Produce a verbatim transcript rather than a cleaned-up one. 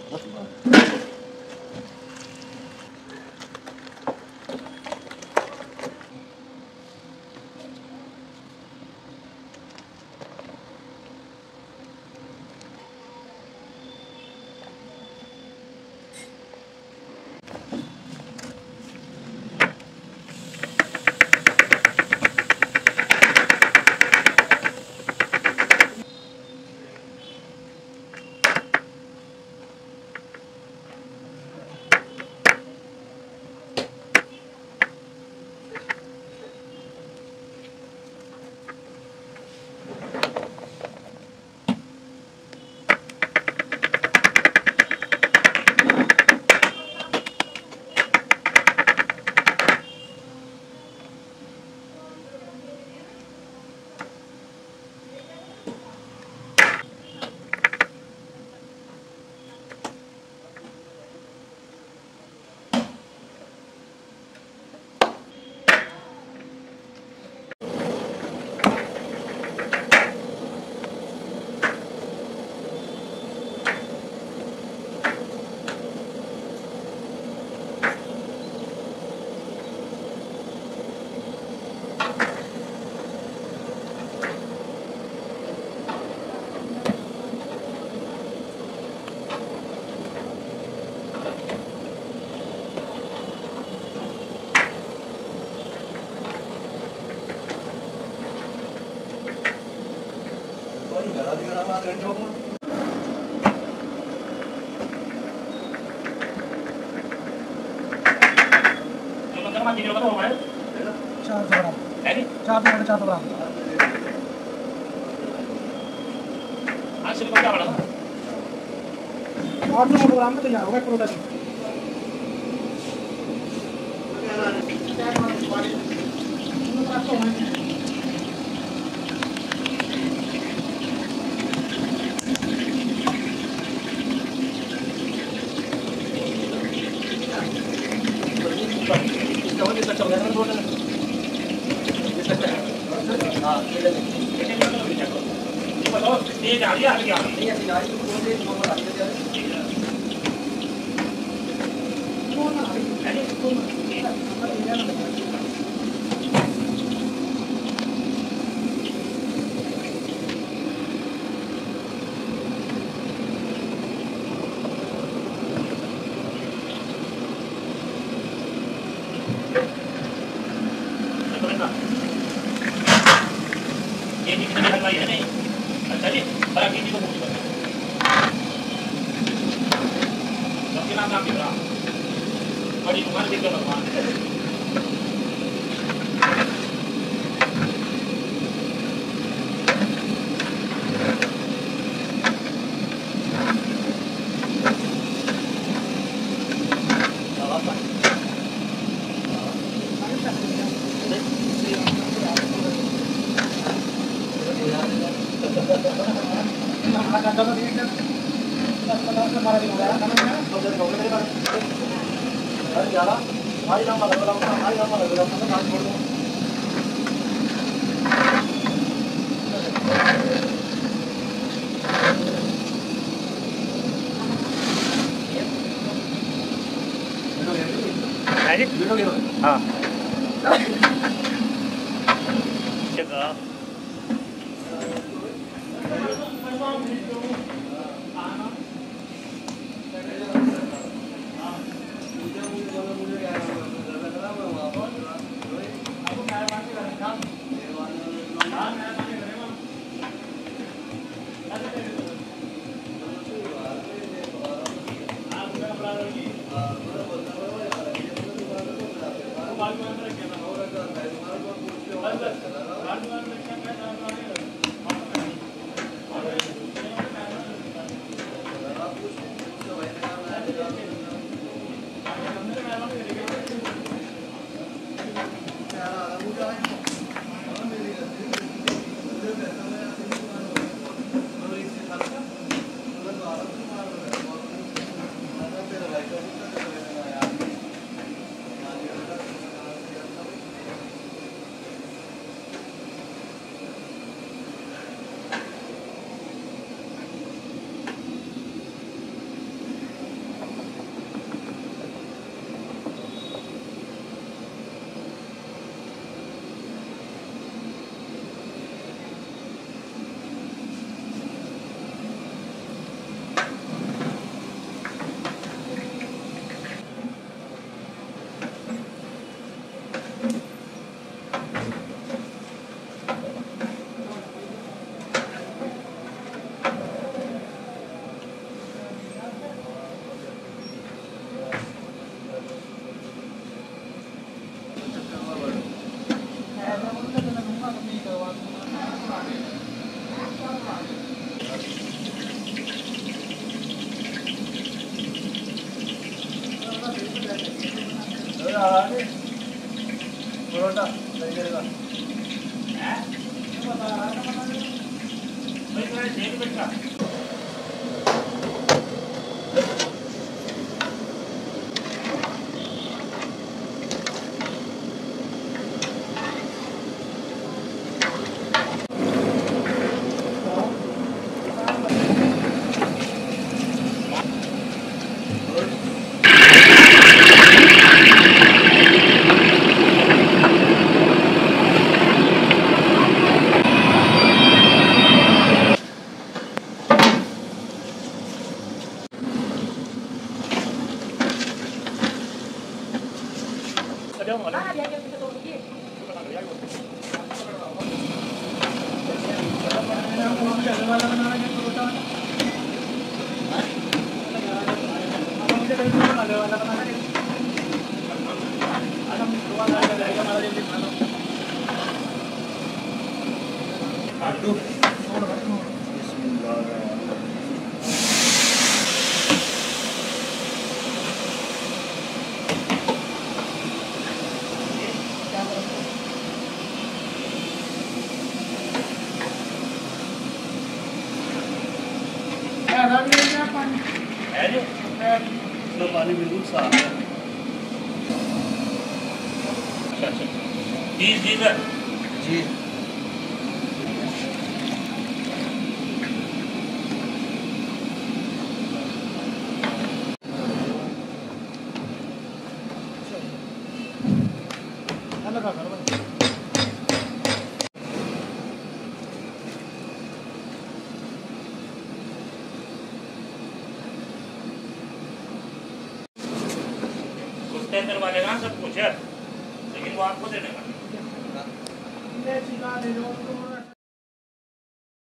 Programme में तैयार होगा प्रोडक्ट ये जा रही है आगे आ रही है जा रही है वो से नंबर आते जा रही है कौन आ रही है कौन नंबर ले लेना ये कितने लगाई है नहीं अच्छा जी बड़ा किसी को पूछ लो सबके नाम नाम लिखा बड़ी उम्र दिख रहा भगवान हाँ परोठा लगेगा हैं बता रहा है भाई तुम्हारे छह रुपए का Ah, dia yang kita tunggu dia. है जो इसमें पानी बिल्कुल साफ है। अच्छा अच्छा जी जी सर जी उसके अंदर वाले ना सब कुछ है लेकिन वो आपको देने का मैं चिल्ला दे रहा हूँ